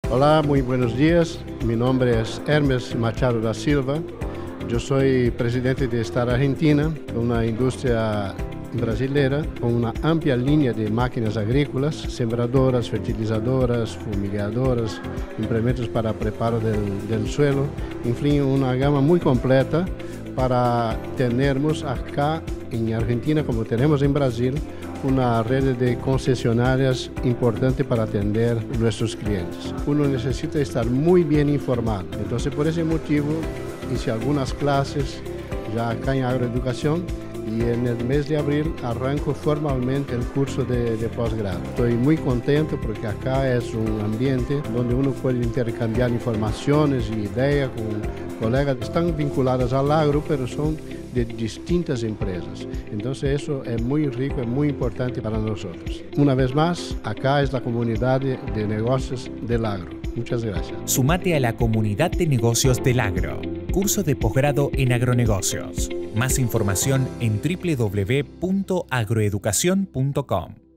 Hola, muy buenos días. Mi nombre es Hermes Machado da Silva. Yo soy presidente de Star Argentina, una industria brasileira con una amplia línea de máquinas agrícolas, sembradoras, fertilizadoras, fumigadoras, implementos para preparo del suelo, en fin, una gama muy completa para tenermos acá en Argentina, como tenemos en Brasil, una red de concesionarias importante para atender nuestros clientes. Uno necesita estar muy bien informado. Entonces, por ese motivo, hice algunas clases ya acá en agroeducación y en el mes de abril arranco formalmente el curso de posgrado. Estoy muy contento porque acá es un ambiente donde uno puede intercambiar informaciones y ideas con colegas que están vinculadas al agro, pero son de distintas empresas. Entonces eso es muy rico, es muy importante para nosotros. Una vez más, acá es la comunidad de negocios del agro. Muchas gracias. Sumate a la comunidad de negocios del agro. Curso de posgrado en agronegocios. Más información en www.agroeducacion.com.